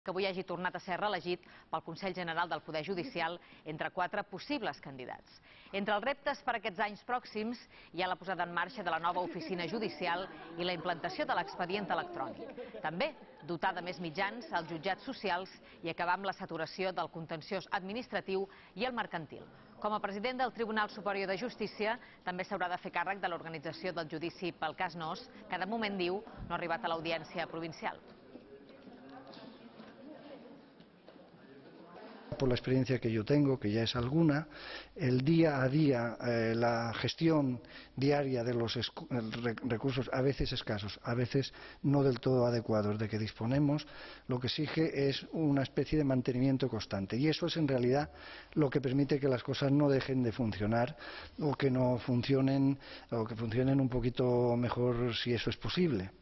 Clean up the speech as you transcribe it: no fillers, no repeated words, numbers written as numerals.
que avui hagi tornat a ser reelegit pel Consell General del Poder Judicial entre 4 possibles candidats. Entre els reptes per aquests anys pròxims hi ha la posada en marxa de la nova oficina judicial i la implantació de l'expedient electrònic. També dotar de més mitjans als jutjats socials i acabar amb la saturació del contenciós administratiu i el mercantil. Com a president del Tribunal Superior de Justícia, també s'haurà de fer càrrec de l'organització del judici pel cas Nóos, que de moment, diu, no ha arribat a l'audiència provincial. Por la experiencia que yo tengo, que ya es alguna, el día a día, la gestión diaria de los recursos, a veces escasos, a veces no del todo adecuados de que disponemos, lo que exige es una especie de mantenimiento constante. Y eso es en realidad lo que permite que las cosas no dejen de funcionar o que no funcionen, o que funcionen un poquito mejor si eso es posible.